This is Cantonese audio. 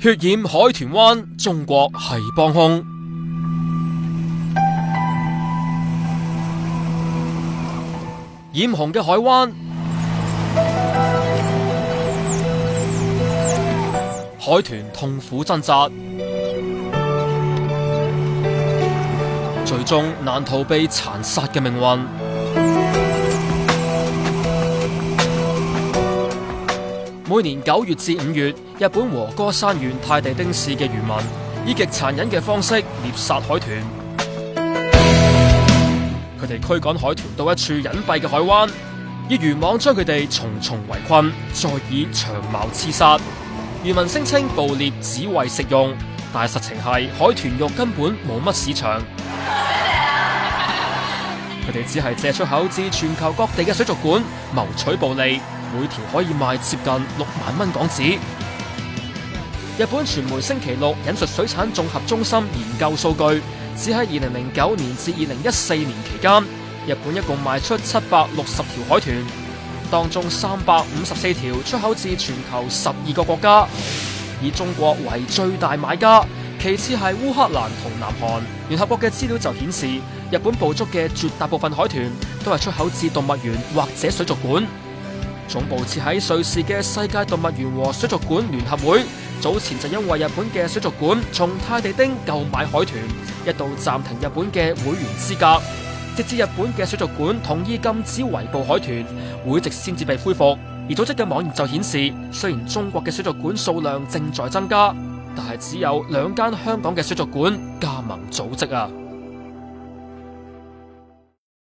血染海豚灣，中國係幫兇。染紅嘅海灣，海豚痛苦掙扎，最終難逃避殘殺嘅命運。每年9月至5月，日本和歌山縣太地町市嘅漁民以極殘忍嘅方式獵殺海豚。佢哋驅趕海豚到一處隱蔽嘅海灣，以漁網將佢哋重重圍困，再以長矛刺殺。漁民聲稱捕獵只為食用，但係實情係海豚肉根本冇乜市場。佢哋只係借出口至全球各地嘅水族館謀取暴利，每條可以賣接近6萬蚊港紙。日本傳媒星期六引述水產綜合中心研究數據，只喺2009年至2014年期間，日本一共賣出760條海豚，當中354條出口至全球12個國家，以中國為最大買家，其次係烏克蘭同南韓。聯合國嘅資料就顯示，日本捕捉嘅絕大部分海豚都係出口至動物園或者水族館。總部設喺瑞士嘅世界動物園和水族館聯合會，早前就因為日本嘅水族館從太地町購買海豚，一度暫停日本嘅會員資格，直至日本嘅水族館同意禁止圍捕海豚，會籍先至被恢復。而組織嘅網頁就顯示，雖然中國嘅水族館數量正在增加，但係只有2間香港嘅水族館加盟組織啊。